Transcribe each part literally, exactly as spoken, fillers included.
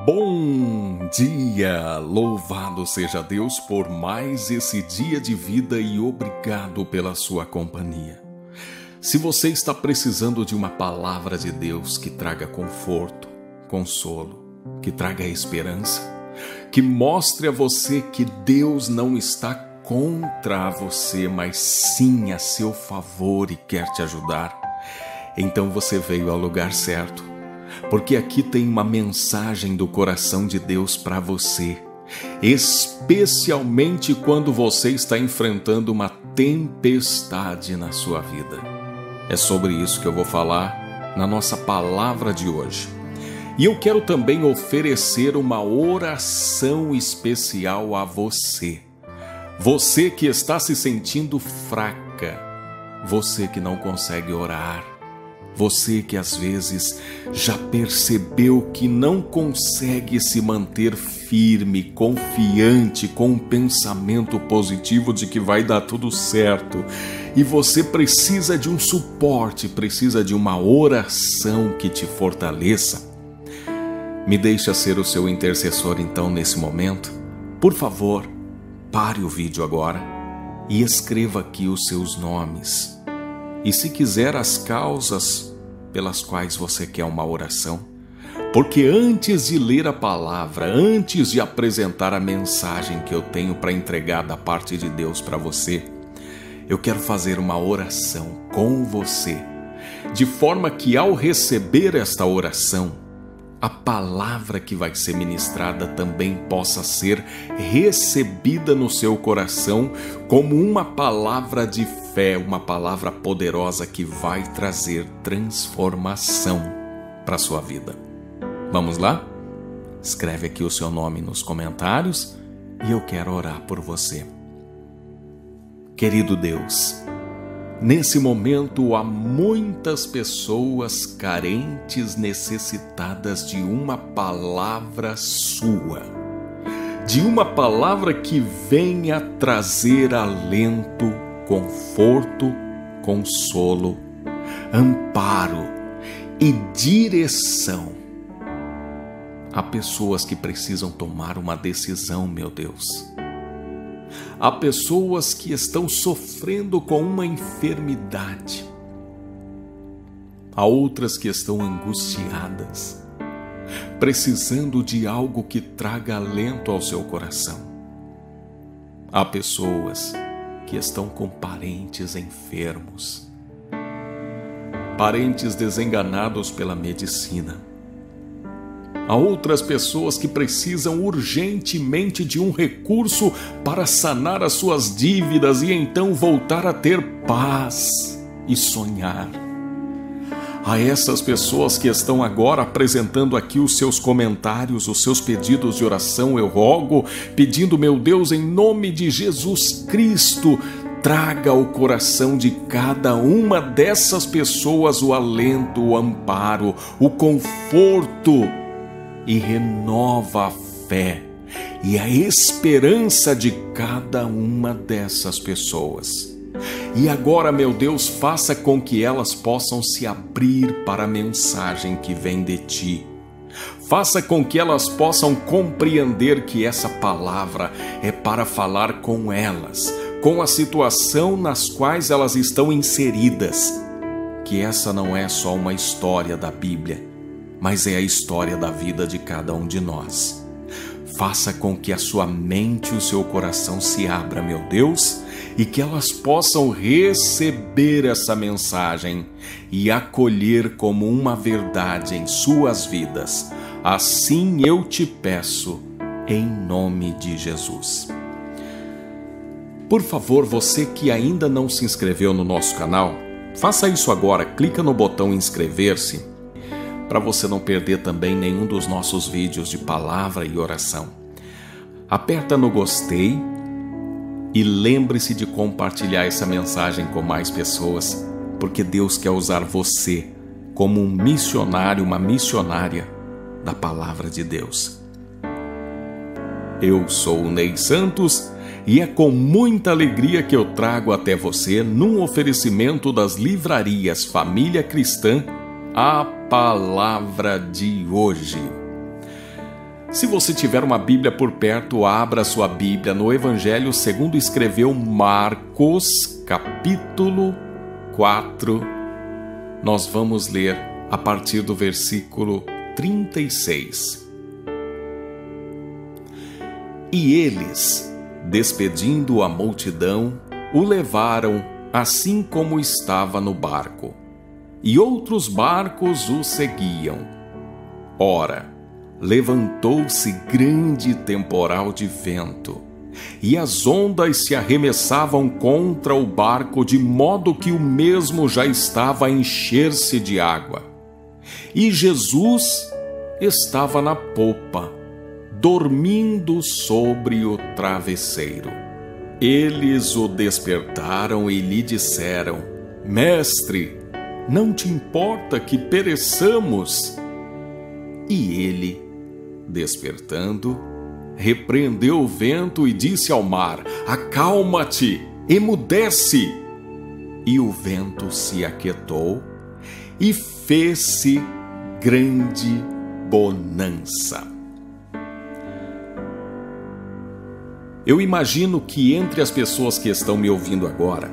Bom dia! Louvado seja Deus por mais esse dia de vida e obrigado pela sua companhia. Se você está precisando de uma palavra de Deus que traga conforto, consolo, que traga esperança, que mostre a você que Deus não está contra você, mas sim a seu favor e quer te ajudar, então você veio ao lugar certo. Porque aqui tem uma mensagem do coração de Deus para você, especialmente quando você está enfrentando uma tempestade na sua vida. É sobre isso que eu vou falar na nossa palavra de hoje. E eu quero também oferecer uma oração especial a você. Você que está se sentindo fraca, você que não consegue orar, você que às vezes já percebeu que não consegue se manter firme, confiante, com um pensamento positivo de que vai dar tudo certo. E você precisa de um suporte, precisa de uma oração que te fortaleça. Me deixa ser o seu intercessor então nesse momento. Por favor, pare o vídeo agora e escreva aqui os seus nomes. E se quiser as causas pelas quais você quer uma oração, porque antes de ler a palavra, antes de apresentar a mensagem que eu tenho para entregar da parte de Deus para você, eu quero fazer uma oração com você, de forma que ao receber esta oração, a palavra que vai ser ministrada também possa ser recebida no seu coração como uma palavra de fé, uma palavra poderosa que vai trazer transformação para a sua vida. Vamos lá? Escreve aqui o seu nome nos comentários e eu quero orar por você. Querido Deus, nesse momento há muitas pessoas carentes, necessitadas de uma palavra sua, de uma palavra que venha trazer alento, conforto, consolo, amparo e direção. Há pessoas que precisam tomar uma decisão, meu Deus. Há pessoas que estão sofrendo com uma enfermidade. Há outras que estão angustiadas, precisando de algo que traga alento ao seu coração. Há pessoas que estão com parentes enfermos, parentes desenganados pela medicina. Há outras pessoas que precisam urgentemente de um recurso para sanar as suas dívidas e então voltar a ter paz e sonhar. A essas pessoas que estão agora apresentando aqui os seus comentários, os seus pedidos de oração, eu rogo, pedindo, meu Deus, em nome de Jesus Cristo, traga ao coração de cada uma dessas pessoas o alento, o amparo, o conforto, e renova a fé e a esperança de cada uma dessas pessoas. E agora, meu Deus, faça com que elas possam se abrir para a mensagem que vem de Ti. Faça com que elas possam compreender que essa palavra é para falar com elas, com a situação nas quais elas estão inseridas. Que essa não é só uma história da Bíblia, mas é a história da vida de cada um de nós. Faça com que a sua mente e o seu coração se abra, meu Deus, e que elas possam receber essa mensagem e acolher como uma verdade em suas vidas. Assim eu te peço, em nome de Jesus. Por favor, você que ainda não se inscreveu no nosso canal, faça isso agora, clica no botão inscrever-se, para você não perder também nenhum dos nossos vídeos de palavra e oração. Aperta no gostei e lembre-se de compartilhar essa mensagem com mais pessoas, porque Deus quer usar você como um missionário, uma missionária da palavra de Deus. Eu sou o Ney Santos e é com muita alegria que eu trago até você, num oferecimento das livrarias Família Cristã, a palavra de hoje. Se você tiver uma Bíblia por perto, abra sua Bíblia no Evangelho segundo escreveu Marcos, capítulo quatro. Nós vamos ler a partir do versículo trinta e seis. E eles, despedindo a multidão, o levaram assim como estava no barco, e outros barcos o seguiam. Ora, levantou-se grande temporal de vento, e as ondas se arremessavam contra o barco, de modo que o mesmo já estava a encher-se de água. E Jesus estava na popa, dormindo sobre o travesseiro. Eles o despertaram e lhe disseram: Mestre, não te importa que pereçamos? E ele, despertando, repreendeu o vento e disse ao mar: Acalma-te, emudece. E o vento se aquietou e fez-se grande bonança. Eu imagino que entre as pessoas que estão me ouvindo agora,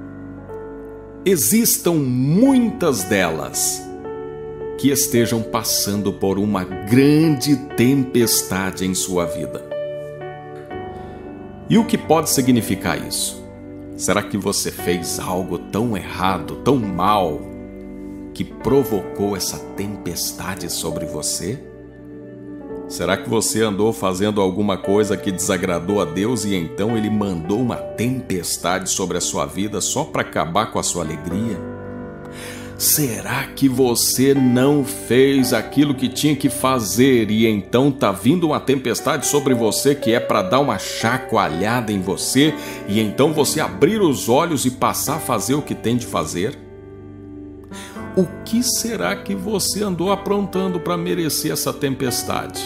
existam muitas delas que estejam passando por uma grande tempestade em sua vida. E o que pode significar isso? Será que você fez algo tão errado, tão mal, que provocou essa tempestade sobre você? Será que você andou fazendo alguma coisa que desagradou a Deus e então Ele mandou uma tempestade sobre a sua vida só para acabar com a sua alegria? Será que você não fez aquilo que tinha que fazer e então tá vindo uma tempestade sobre você que é para dar uma chacoalhada em você e então você abrir os olhos e passar a fazer o que tem de fazer? O que será que você andou aprontando para merecer essa tempestade?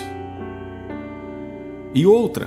E outra,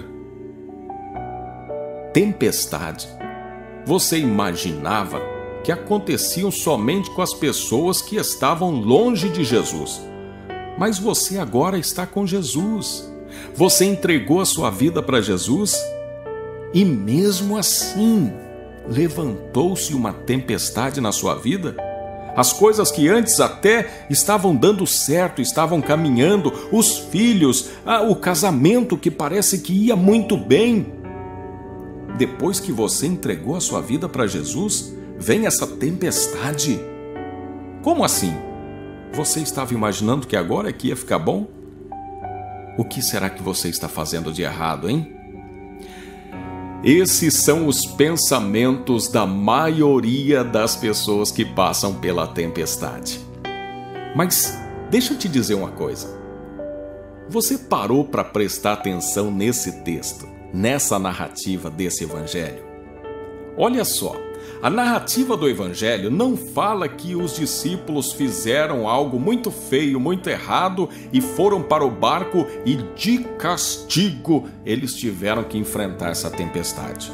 tempestade, você imaginava que aconteciam somente com as pessoas que estavam longe de Jesus. Mas você agora está com Jesus. Você entregou a sua vida para Jesus e mesmo assim levantou-se uma tempestade na sua vida? As coisas que antes até estavam dando certo, estavam caminhando, os filhos, ah, o casamento que parece que ia muito bem. Depois que você entregou a sua vida para Jesus, vem essa tempestade. Como assim? Você estava imaginando que agora é que ia ficar bom? O que será que você está fazendo de errado, hein? Esses são os pensamentos da maioria das pessoas que passam pela tempestade. Mas deixa eu te dizer uma coisa. Você parou para prestar atenção nesse texto, nessa narrativa desse evangelho? Olha só, a narrativa do evangelho não fala que os discípulos fizeram algo muito feio, muito errado e foram para o barco e de castigo eles tiveram que enfrentar essa tempestade.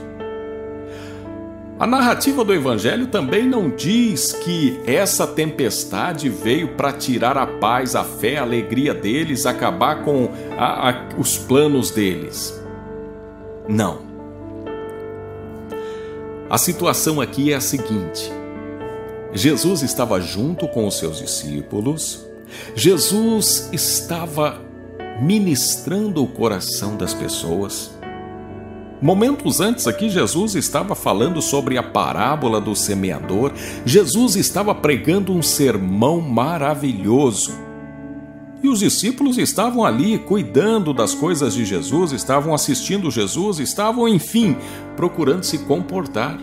A narrativa do evangelho também não diz que essa tempestade veio para tirar a paz, a fé, a alegria deles, acabar com a, a, os planos deles. Não. A situação aqui é a seguinte: Jesus estava junto com os seus discípulos, Jesus estava ministrando o coração das pessoas. Momentos antes aqui, Jesus estava falando sobre a parábola do semeador, Jesus estava pregando um sermão maravilhoso. E os discípulos estavam ali cuidando das coisas de Jesus, estavam assistindo Jesus, estavam, enfim, procurando se comportar.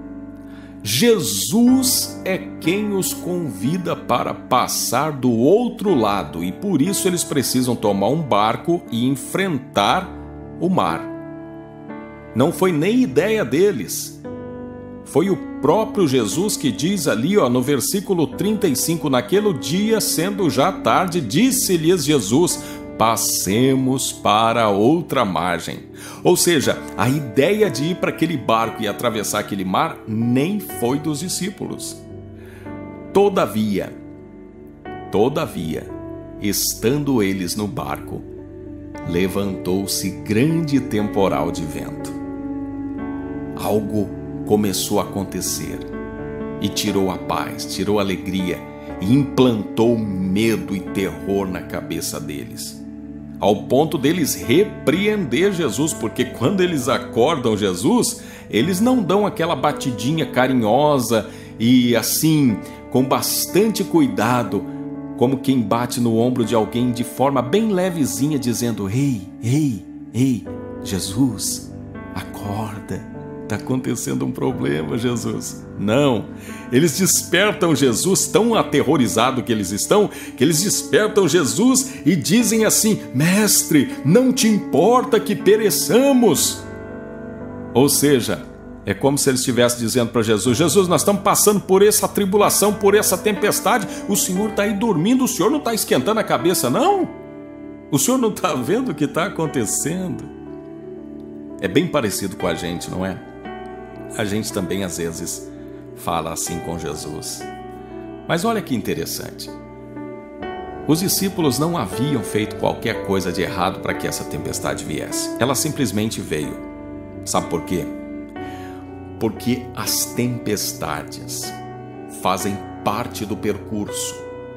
Jesus é quem os convida para passar do outro lado e por isso eles precisam tomar um barco e enfrentar o mar. Não foi nem ideia deles. Foi o próprio Jesus que diz ali, ó, no versículo trinta e cinco, naquele dia, sendo já tarde, disse-lhes Jesus: passemos para outra margem. Ou seja, a ideia de ir para aquele barco e atravessar aquele mar nem foi dos discípulos. Todavia, todavia, estando eles no barco, levantou-se grande temporal de vento. Algo começou a acontecer e tirou a paz, tirou a alegria e implantou medo e terror na cabeça deles, ao ponto deles repreender Jesus, porque quando eles acordam Jesus, eles não dão aquela batidinha carinhosa e assim, com bastante cuidado, como quem bate no ombro de alguém de forma bem levezinha, dizendo: ei, ei, ei, Jesus, acorda, está acontecendo um problema, Jesus. Não, eles despertam Jesus, tão aterrorizado que eles estão, que eles despertam Jesus e dizem assim: mestre, não te importa que pereçamos? Ou seja, é como se eles estivessem dizendo para Jesus: Jesus, nós estamos passando por essa tribulação, por essa tempestade, o Senhor está aí dormindo, o Senhor não está esquentando a cabeça, não? O Senhor não está vendo o que está acontecendo? É bem parecido com a gente, não é? A gente também às vezes fala assim com Jesus. Mas olha que interessante. Os discípulos não haviam feito qualquer coisa de errado para que essa tempestade viesse. Ela simplesmente veio. Sabe por quê? Porque as tempestades fazem parte do percurso.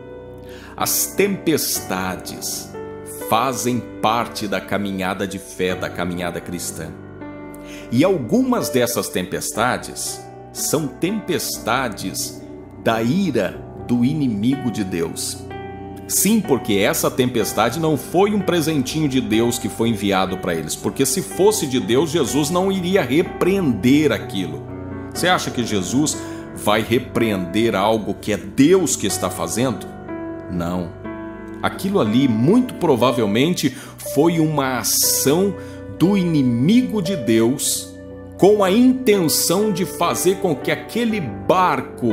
As tempestades fazem parte da caminhada de fé, da caminhada cristã. E algumas dessas tempestades são tempestades da ira do inimigo de Deus. Sim, porque essa tempestade não foi um presentinho de Deus que foi enviado para eles, porque se fosse de Deus, Jesus não iria repreender aquilo. Você acha que Jesus vai repreender algo que é Deus que está fazendo? Não. Aquilo ali, muito provavelmente, foi uma ação do inimigo de Deus com a intenção de fazer com que aquele barco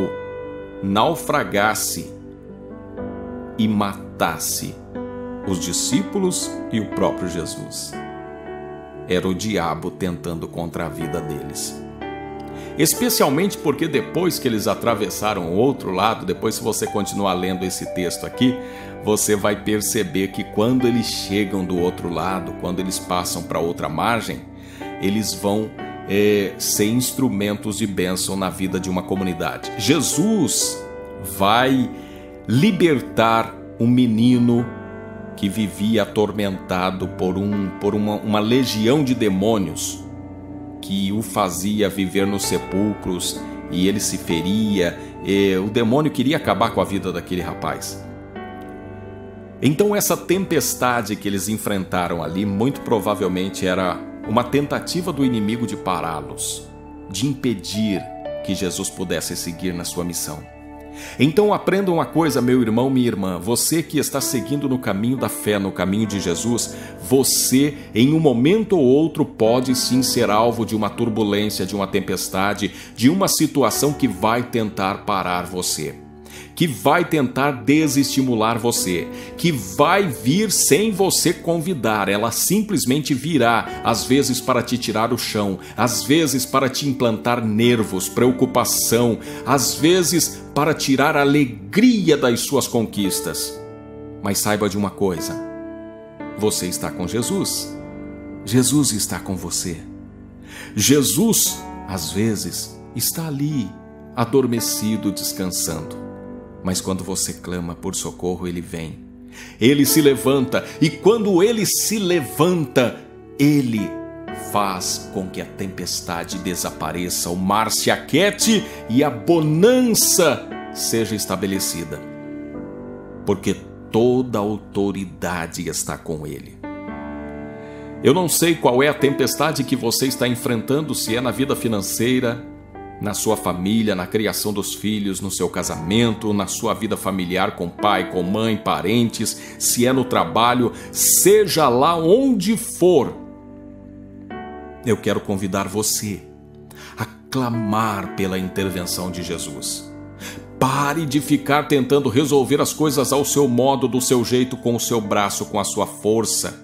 naufragasse e matasse os discípulos e o próprio Jesus. Era o diabo tentando contra a vida deles. Especialmente porque depois que eles atravessaram o outro lado, depois se você continuar lendo esse texto aqui, você vai perceber que quando eles chegam do outro lado, quando eles passam para outra margem, eles vão é, ser instrumentos de bênção na vida de uma comunidade. Jesus vai libertar um menino que vivia atormentado por, um, por uma, uma legião de demônios que o fazia viver nos sepulcros e ele se feria. E o demônio queria acabar com a vida daquele rapaz. Então essa tempestade que eles enfrentaram ali muito provavelmente era uma tentativa do inimigo de pará-los, de impedir que Jesus pudesse seguir na sua missão. Então aprenda uma coisa, meu irmão, minha irmã, você que está seguindo no caminho da fé, no caminho de Jesus, você em um momento ou outro pode sim ser alvo de uma turbulência, de uma tempestade, de uma situação que vai tentar parar você, que vai tentar desestimular você, que vai vir sem você convidar. Ela simplesmente virá, às vezes para te tirar o chão, às vezes para te implantar nervos, preocupação, às vezes para tirar a alegria das suas conquistas. Mas saiba de uma coisa, você está com Jesus, Jesus está com você. Jesus, às vezes, está ali, adormecido, descansando. Mas quando você clama por socorro, Ele vem. Ele se levanta, e quando Ele se levanta, Ele faz com que a tempestade desapareça, o mar se aquete e a bonança seja estabelecida. Porque toda a autoridade está com Ele. Eu não sei qual é a tempestade que você está enfrentando, se é na vida financeira, na sua família, na criação dos filhos, no seu casamento, na sua vida familiar com pai, com mãe, parentes, se é no trabalho, seja lá onde for. Eu quero convidar você a clamar pela intervenção de Jesus. Pare de ficar tentando resolver as coisas ao seu modo, do seu jeito, com o seu braço, com a sua força.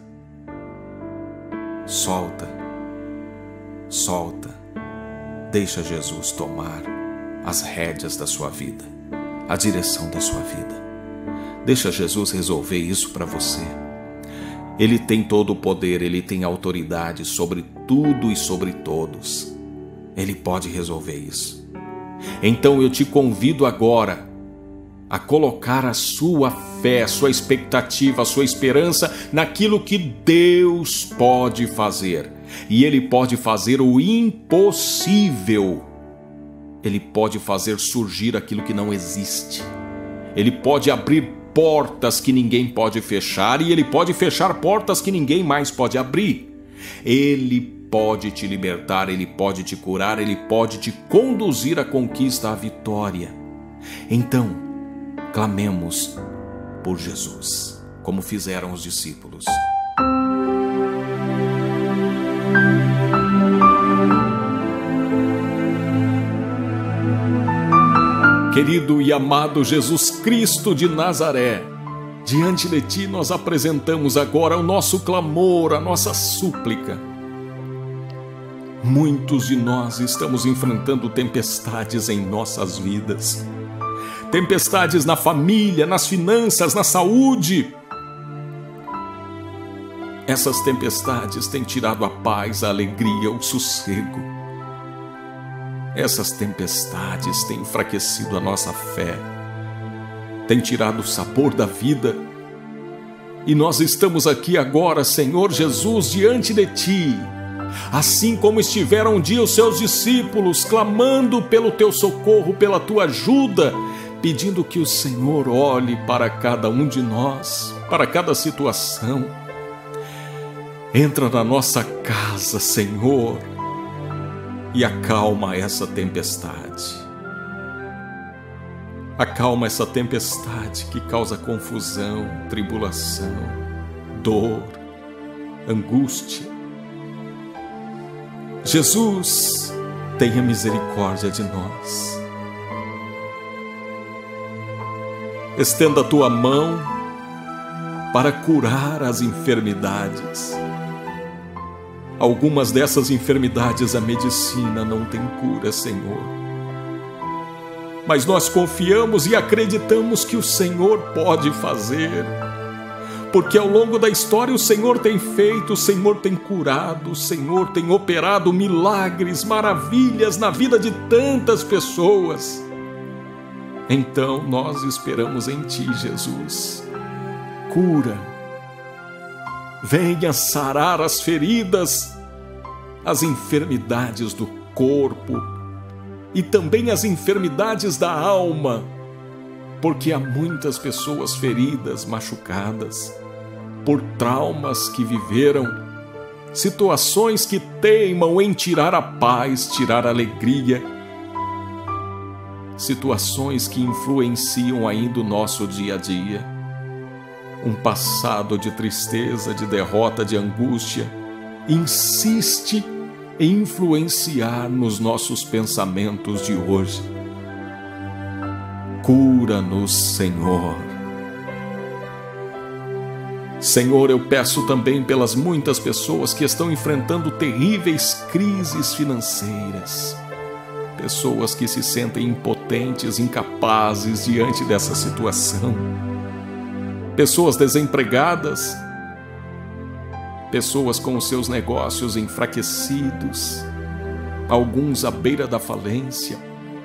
Solta, solta. Deixa Jesus tomar as rédeas da sua vida, a direção da sua vida. Deixa Jesus resolver isso para você. Ele tem todo o poder, Ele tem autoridade sobre tudo e sobre todos. Ele pode resolver isso. Então eu te convido agora a colocar a sua fé, a sua expectativa, a sua esperança naquilo que Deus pode fazer. E Ele pode fazer o impossível. Ele pode fazer surgir aquilo que não existe. Ele pode abrir portas que ninguém pode fechar, e Ele pode fechar portas que ninguém mais pode abrir. Ele pode te libertar, Ele pode te curar, Ele pode te conduzir à conquista, à vitória. Então, clamemos por Jesus, como fizeram os discípulos. Querido e amado Jesus Cristo de Nazaré, diante de Ti nós apresentamos agora o nosso clamor, a nossa súplica. Muitos de nós estamos enfrentando tempestades em nossas vidas. Tempestades na família, nas finanças, na saúde. Essas tempestades têm tirado a paz, a alegria, o sossego. Essas tempestades têm enfraquecido a nossa fé, têm tirado o sabor da vida. E nós estamos aqui agora, Senhor Jesus, diante de Ti, assim como estiveram um dia os Seus discípulos, clamando pelo Teu socorro, pela Tua ajuda, pedindo que o Senhor olhe para cada um de nós, para cada situação. Entra na nossa casa, Senhor, e acalma essa tempestade. Acalma essa tempestade que causa confusão, tribulação, dor, angústia. Jesus, tenha misericórdia de nós. Estenda a Tua mão para curar as enfermidades. Algumas dessas enfermidades a medicina não tem cura, Senhor. Mas nós confiamos e acreditamos que o Senhor pode fazer. Porque ao longo da história o Senhor tem feito, o Senhor tem curado, o Senhor tem operado milagres, maravilhas na vida de tantas pessoas. Então nós esperamos em Ti, Jesus. Cura. Venha sarar as feridas, as enfermidades do corpo e também as enfermidades da alma, porque há muitas pessoas feridas, machucadas, por traumas que viveram, situações que teimam em tirar a paz, tirar a alegria, situações que influenciam ainda o nosso dia a dia. Um passado de tristeza, de derrota, de angústia, insiste em influenciar nos nossos pensamentos de hoje. Cura-nos, Senhor. Senhor, eu peço também pelas muitas pessoas que estão enfrentando terríveis crises financeiras. Pessoas que se sentem impotentes, incapazes diante dessa situação. Pessoas desempregadas, pessoas com os seus negócios enfraquecidos, alguns à beira da falência.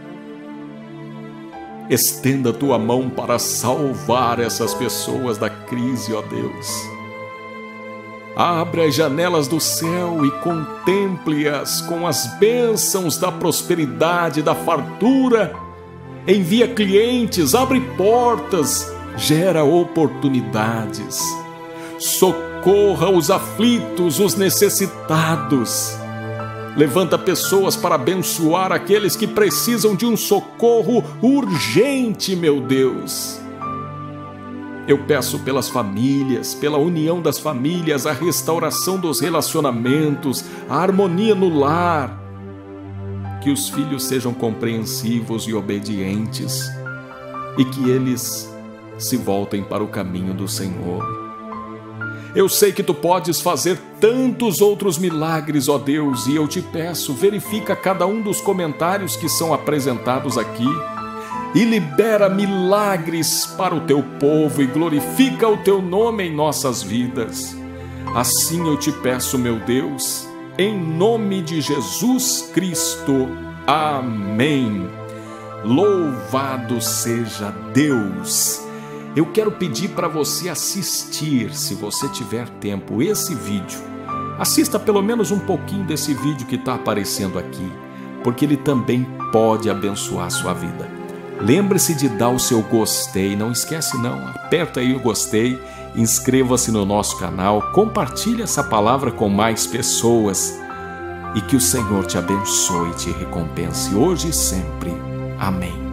Estenda a Tua mão para salvar essas pessoas da crise, ó Deus. Abre as janelas do céu e contemple-as com as bênçãos da prosperidade, da fartura. Envia clientes, abre portas, gera oportunidades, socorra os aflitos, os necessitados, levanta pessoas para abençoar aqueles que precisam de um socorro urgente, meu Deus. Eu peço pelas famílias, pela união das famílias, a restauração dos relacionamentos, a harmonia no lar, que os filhos sejam compreensivos e obedientes e que eles se voltem para o caminho do Senhor. Eu sei que Tu podes fazer tantos outros milagres, ó Deus, e eu te peço, verifica cada um dos comentários que são apresentados aqui e libera milagres para o Teu povo e glorifica o Teu nome em nossas vidas. Assim eu te peço, meu Deus, em nome de Jesus Cristo. Amém. Louvado seja Deus. Eu quero pedir para você assistir, se você tiver tempo, esse vídeo. Assista pelo menos um pouquinho desse vídeo que está aparecendo aqui, porque ele também pode abençoar a sua vida. Lembre-se de dar o seu gostei, não esquece não, aperta aí o gostei, inscreva-se no nosso canal, compartilhe essa palavra com mais pessoas e que o Senhor te abençoe e te recompense hoje e sempre. Amém.